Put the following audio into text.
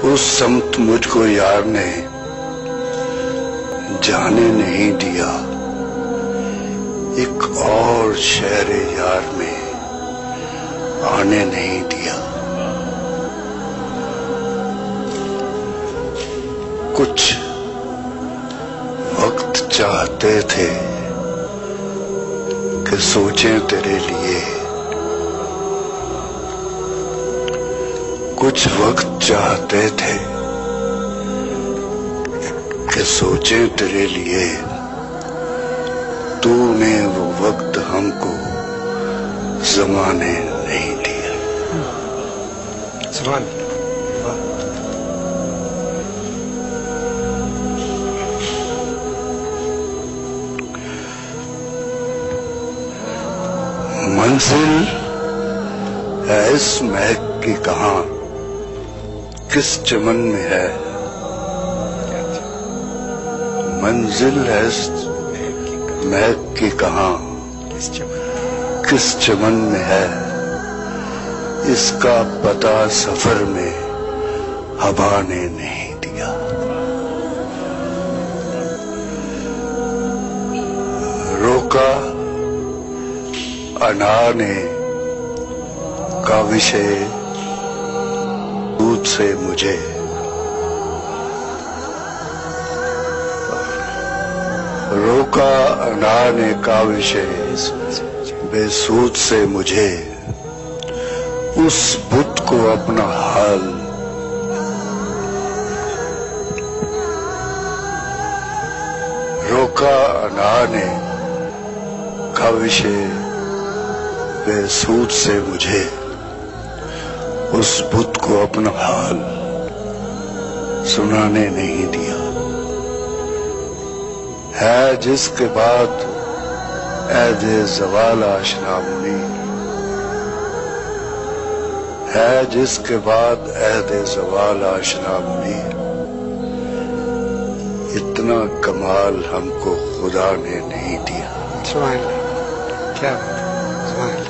उस समत मुझको यार ने जाने नहीं दिया, एक और शहर यार में आने नहीं दिया। कुछ वक्त चाहते थे कि सोचें तेरे लिए, कुछ वक्त चाहते थे कि सोचें तेरे लिए। तूने वो वक्त हमको ज़माने नहीं दिया। सुभान मंजिल है इस महक की कहां, किस चमन में है। मंजिल है इस महक की कहां, किस चमन में है। इसका पता सफर में हवा ने नहीं दिया। रोका अनार ने काविशे दूध से मुझे, रोका अनार ने काविशे बेसूद से मुझे। उस बुत को अपना हाल रोका अनार ने काविशे बेसूद से मुझे। उस बुत को अपना हाल सुनाने नहीं दिया। है जिसके बाद ऐदे ज़वाल आशना मुनी, है जिसके बाद ऐदे ज़वाल आशना मुनी। इतना कमाल हमको खुदा ने नहीं दिया। क्या बात है।